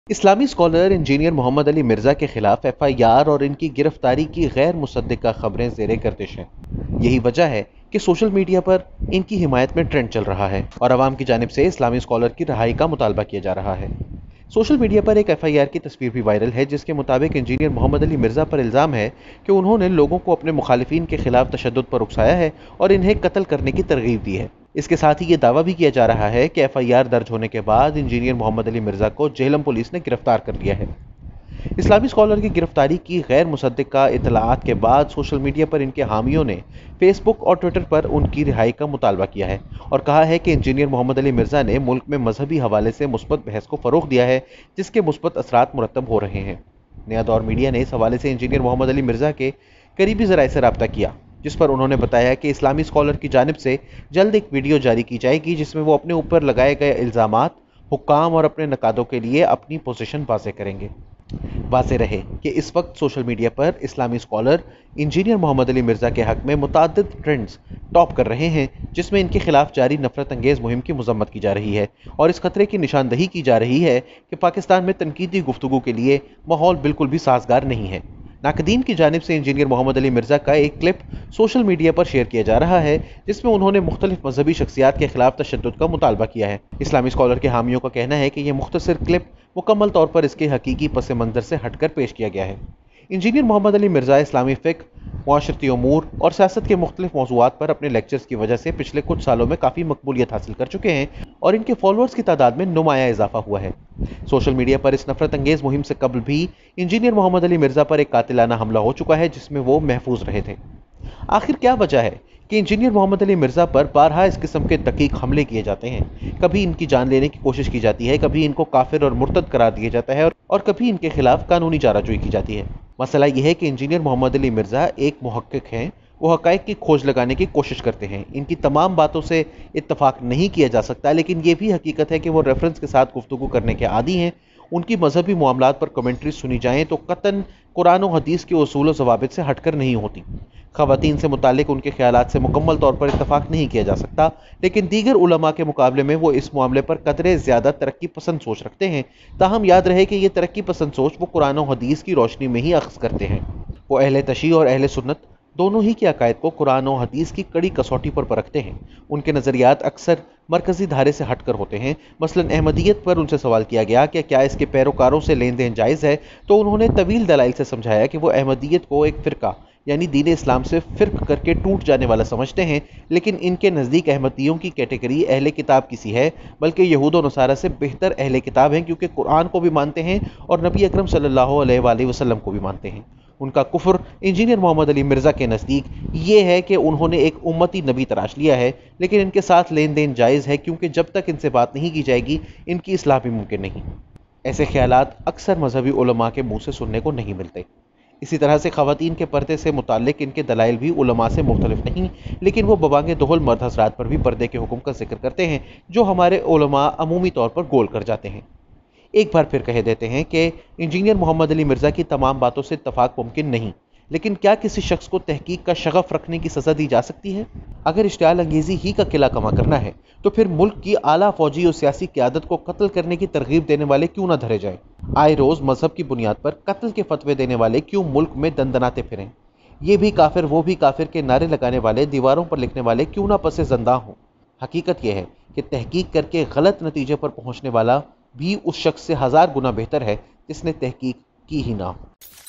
इस्लामी scholar engineer Mohammad Ali Mirza के खिलाफ FIR और इनकी गिरफ्तारी की गैर मुसद्दिका खबरें ज़ेरे गर्दिश हैं। यही वजह है कि सोशल मीडिया पर इनकी हिमायत में ट्रेंड चल रहा है और आवाम की जानिब से इस्लामी स्कॉलर की रिहाई का मुतालबा किया जा रहा है। सोशल मीडिया पर एक FIR की तस्वीर भी वायरल है, जिसके मुताबिक इंजीनियर मोहम्मद अली मिर्जा पर इल्ज़ाम है कि उन्होंने लोगों को अपने मुखालिफिन के खिलाफ तशद्दुद पर उकसाया है और इन्हें कत्ल करने की तरगीब दी है। इसके साथ ही ये दावा भी किया जा रहा है कि FIR दर्ज होने के बाद इंजीनियर मोहम्मद अली मिर्जा को जेहलम पुलिस ने गिरफ्तार कर लिया है। इस्लामी स्कॉलर की गिरफ्तारी की गैर मुसद्दिका इतलाआत के बाद सोशल मीडिया पर इनके हामियों ने फेसबुक और ट्विटर पर उनकी रिहाई का मुतालबा किया है और कहा है कि इंजीनियर मोहम्मद अली मिर्जा ने मुल्क में मजहबी हवाले से मुस्बत बहस को फ़रोग़ दिया है, जिसके मुस्बत असरात मुरतब हो रहे हैं। नया दौर मीडिया ने इस हवाले से इंजीनियर मोहम्मद अली मिर्जा के करीबी ज़राए से रब्ता किया, जिस पर उन्होंने बताया कि इस्लामी स्कॉलर की जानिब से जल्द एक वीडियो जारी की जाएगी जिसमें वो अपने ऊपर लगाए गए इल्ज़ामात, हुक्काम और अपने नकादों के लिए अपनी पोजीशन वाज़ेह करेंगे। वाज़ेह रहे कि इस वक्त सोशल मीडिया पर इस्लामी स्कॉलर इंजीनियर मोहम्मद अली मिर्जा के हक में मुताद्दिद ट्रेंड्स टॉप कर रहे हैं, जिसमें इनके खिलाफ जारी नफरत अंगेज़ मुहिम की मज़म्मत की जा रही है और इस खतरे की निशानदही की जा रही है कि पाकिस्तान में तनकीदी गुफ्तगू के लिए माहौल बिल्कुल भी साजगार नहीं है। नाकदीन की जानिब से इंजीनियर मोहम्मद अली मिर्जा का एक क्लिप सोशल मीडिया पर शेयर किया जा रहा है, जिसमें उन्होंने मुख्तलिफ मजहबी शख्सियात के खिलाफ तशद्दुद का मुतालबा किया है। इस्लामी स्कॉलर के हामियों का कहना है कि यह मुख्तसर क्लिप मुकम्मल तौर पर इसके हकीकी पस मंज़र से हटकर पेश किया गया है। इंजीनियर मोहम्मद अली मिर्जा इस्लामी फ़िक़्ह, मुआशरती उमूर और सियासत के मुख्तलिफ मौज़ूआत पर अपने लेक्चर्स की वजह से पिछले कुछ सालों में काफ़ी मकबूलियत हासिल कर चुके हैं और इनके फॉलोअर्स की तादाद में नुमाया इजाफा हुआ है। सोशल मीडिया पर इस नफरत अंगेज़ मुहिम से कबल भी इंजीनियर मोहम्मद अली मिर्जा पर एक कातिलाना हमला हो चुका है, जिसमें वो महफूज रहे थे। आखिर क्या वजह है कि इंजीनियर मोहम्मद अली मिर्जा पर बारहा इस किस्म के दकीक हमले किए जाते हैं? कभी इनकी जान लेने की कोशिश की जाती है, कभी इनको काफिर और मुर्तद करार दिया जाता है और कभी इनके खिलाफ कानूनी चाराजोई की जाती है। मसला यह है कि इंजीनियर मोहम्मद अली मिर्जा एक मुहक्किक हैं, वो हक़ाइक़ की खोज लगाने की कोशिश करते हैं। इनकी तमाम बातों से इत्तफाक नहीं किया जा सकता, लेकिन ये भी हकीकत है कि वो रेफरेंस के साथ गुफ्तगू करने के आदी हैं। उनकी मजहबी मामलात पर कमेंट्री सुनी जाएँ तो कतन कुरान और हदीस के उसूल और ज़वाबित से हटकर नहीं होती। ख़वातीन से मुतालिक उनके ख़यालात से मुकम्मल तौर पर इत्तफाक नहीं किया जा सकता, लेकिन दीगर उलमा के मुकाबले में वो इस मामले पर कदरे ज़्यादा तरक्की पसंद सोच रखते हैं। ताहम याद रहे कि ये तरक्की पसंद सोच वो कुरान और हदीस की रोशनी में ही अख्ज़ करते हैं। वो अहले तशी और अहले सुन्नत दोनों ही के अकायद को कुरान और हदीस की कड़ी कसौटी पर परखते हैं। उनके नज़रियात अक्सर मरकज़ी धारे से हटकर होते हैं। मसलन अहमदियत पर उनसे सवाल किया गया कि क्या इसके पैरोकारों से लेन देन जायज़ है, तो उन्होंने तवील दलाइल से समझाया कि वो अहमदियत को एक फ़िरका यानी दीन इस्लाम से फ़िर्क करके टूट जाने वाला समझते हैं, लेकिन इनके नज़दीक अहमदियों की कैटेगरी अहले किताब की सी है, बल्कि यहूद और नसारा से बेहतर अहले किताब हैं, क्योंकि कुरान को भी मानते हैं और नबी अकरम सल्लल्लाहु अलैहि वसल्लम को भी मानते हैं। उनका कुफ्र इंजीनियर मोहम्मद अली मिर्जा के नज़दीक ये है कि उन्होंने एक उम्मती नबी तराश लिया है, लेकिन इनके साथ लेन देन जायज़ है, क्योंकि जब तक इनसे बात नहीं की जाएगी इनकी इस्लाह भी मुमकिन नहीं। ऐसे ख्यालात अक्सर मजहबी उलमा के मुँह से सुनने को नहीं मिलते। इसी तरह से ख़वातीन के पर्दे से मुताल्लिक इनके दलाइल भी उलमा से मुख्तलिफ नहीं, लेकिन वो बबांगे दोहल मर्द हज़रात पर भी पर्दे के हुक्म का जिक्र करते हैं, जो हमारे उलमा अमूमी तौर पर गोल कर जाते हैं। एक बार फिर कह देते हैं कि इंजीनियर मोहम्मद अली मिर्जा की तमाम बातों से इत्तफाक मुमकिन नहीं, लेकिन क्या किसी शख्स को तहकीक का शगफ रखने की सज़ा दी जा सकती है? अगर इश्तियाल अंगेज़ी ही का किला कमा करना है तो फिर मुल्क की आला फौजी और सियासी क़यादत को कत्ल करने की तरगीब देने वाले क्यों ना धरे जाएं? आए रोज़ मजहब की बुनियाद पर कत्ल के फतवे देने वाले क्यों मुल्क में दंदनाते फिरें? ये भी काफिर वो भी काफिर के नारे लगाने वाले, दीवारों पर लिखने वाले क्यों ना पसे ज़ंदा हों? हकीकत यह है कि तहकीक करके गलत नतीजे पर पहुँचने वाला भी उस शख्स से 1000 गुना बेहतर है जिसने तहकीक की ही ना हो।